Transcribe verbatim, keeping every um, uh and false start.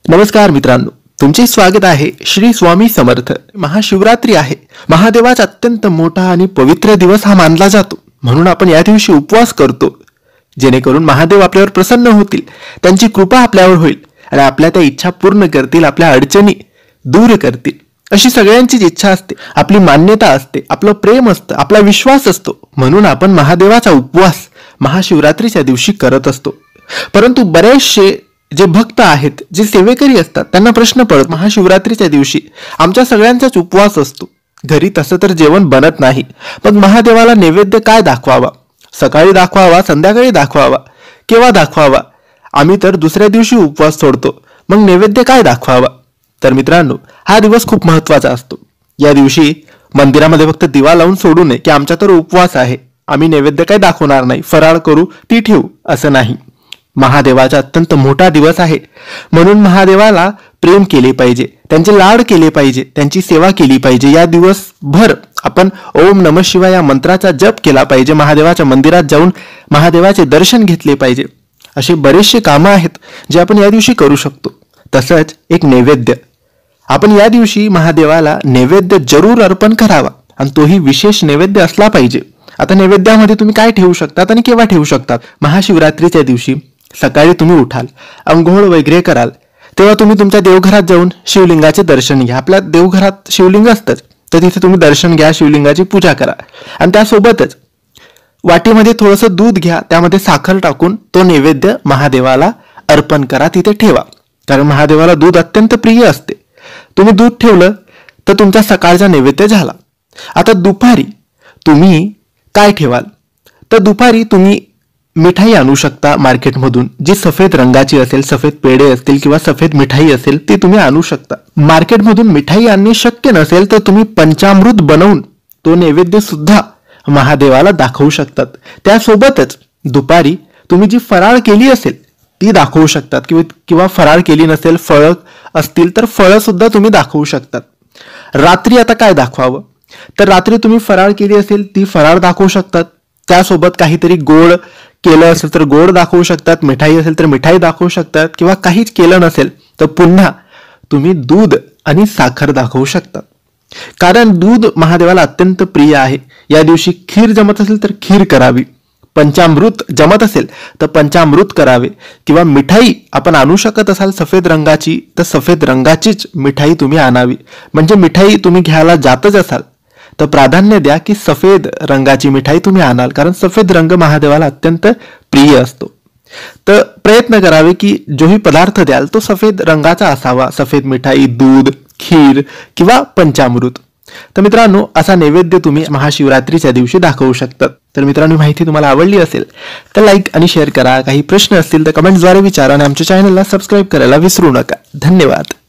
नमस्कार मित्रांनो, तुमचे स्वागत आहे श्री स्वामी समर्थ। महाशिवरात्री आहे। महादेवाचा अत्यंत मोठा आणि पवित्र दिवस हा मानला जातो, म्हणून आपण या दिवशी उपवास करतो, जेणेकरून महादेव आपल्यावर प्रसन्न होतील, त्यांची कृपा आपल्यावर होईल आणि आपल्या त्या इच्छा पूर्ण करतील, आपल्या अडचणी दूर करतील अशी सगळ्यांचीच इच्छा असते, आपली मान्यता असते, आपलं प्रेम असतं, आपला विश्वास असतो, म्हणून आपण महादेवाचा उपवास महाशिवरात्रीच्या दिवशी करत असतो। परंतु बरेचसे जे भक्त आहेत, जे सेवेकरी असतात, त्यांना प्रश्न पडतो, महाशिवरात्रीच्या दिवशी आमच्या सगळ्यांचाच उपवास असतो, घरी तसं तर जेवण बनत नाही, मग महादेवाला नैवेद्य काय दाखवावा? सकाळी दाखवावा, संध्याकाळी दाखवावा, केव्हा दाखवावा? आम्ही तर दुसऱ्या दिवशी उपवास सोडतो, मग नैवेद्य काय दाखवावा? तर मित्रांनो, हा दिवस खूप महत्त्वाचा असतो। या दिवशी मंदिरामध्ये फक्त दिवा लावून सोडू नये की आमचा तर उपवास आहे, आम्ही नैवेद्य काय दाखवणार नाही, फराळ करू, ती ठेवू, असं नाही। महादेवाचा अत्यंत मोठा दिवस आहे, म्हणून महादेवाला प्रेम केले पाहिजे, त्यांचे लाड केले पाहिजे, त्यांची सेवा केली पाहिजे। या दिवसभर आपण ओम नमः शिवाय या मंत्राचा जप केला पाहिजे, महादेवाच्या मंदिरात जाऊन महादेवाचे दर्शन घेतले पाहिजे। असे बरेचसे कामं आहेत जे आपण या दिवशी करू शकतो। तसंच एक नैवेद्य, आपण या दिवशी महादेवाला नैवेद्य जरूर अर्पण करावा आणि तोही विशेष नैवेद्य असला पाहिजे। आता नैवेद्यामध्ये तुम्ही काय ठेवू शकतात आणि केव्हा ठेवू शकतात? महाशिवरात्रीच्या दिवशी सकाळी तुम्ही उठाल, अंघोळ वगैरे कराल, तेव्हा तुम्ही तुमच्या देवघरात जाऊन शिवलिंगाचे दर्शन घ्या। आपल्या देवघरात शिवलिंग असतं, तर तिथे तुम्ही दर्शन घ्या, शिवलिंगाची पूजा करा आणि त्यासोबतच वाटीमध्ये थोडंसं दूध घ्या, त्यामध्ये साखर टाकून तो नैवेद्य महादेवाला अर्पण करा, तिथे ठेवा, कारण महादेवाला दूध अत्यंत प्रिय असते। तुम्ही दूध ठेवलं तर तुमचा सकाळचा नैवेद्य झाला। आता दुपारी तुम्ही काय ठेवाल? तर दुपारी तुम्ही मिठाई आणू शकता मार्केटमधून, जी सफेद रंगाची असेल, सफेद पेढे असतील किंवा सफेद मिठाई असेल, ती तुम्ही आणू शकता। मार्केटमधून मिठाई आणणे शक्य नसेल तर तुम्ही पंचामृत बनवून तो नैवेद्य सुद्धा महादेवाला दाखवू शकतात। त्यासोबतच दुपारी तुम्ही जी फराळ केली असेल ती दाखवू शकतात, किंवा किंवा फराळ केली नसेल, फळं असतील तर फळं सुद्धा तुम्ही दाखवू शकतात। रात्री आता काय दाखवावं? तर रात्री तुम्ही फराळ केली असेल ती फराळ दाखवू शकतात, त्यासोबत काहीतरी गोड केलं असेल तर गोड दाखवू शकतात, मिठाई असेल तर मिठाई दाखवू शकतात, किंवा काहीच केलं नसेल तर पुन्हा तुम्ही दूध आणि साखर दाखवू शकतात, कारण दूध महादेवाला अत्यंत प्रिय आहे। या दिवशी खीर जमत असेल तर खीर करावी, पंचामृत जमत असेल तर पंचामृत करावे, किंवा मिठाई आपण आणू शकत असाल सफेद रंगाची तर सफेद रंगाचीच मिठाई तुम्ही आणावी। म्हणजे मिठाई तुम्ही घ्यायला जातच असाल तर प्राधान्य द्या की सफेद रंगाची मिठाई तुम्ही आणाल, कारण सफेद रंग महादेवाला अत्यंत प्रिय असतो। तर प्रयत्न करावे की जोही पदार्थ द्याल तो सफेद रंगाचा असावा, सफेद मिठाई, दूध, खीर किंवा पंचामृत। तर मित्रांनो, असा नैवेद्य तुम्ही महाशिवरात्रीच्या दिवशी दाखवू शकतात। तर मित्रांनो, माहिती तुम्हाला आवडली असेल तर लाईक आणि शेअर करा। काही प्रश्न असतील तर कमेंट्सद्वारे विचारा आणि आमच्या चॅनलला सबस्क्राईब करायला विसरू नका। धन्यवाद।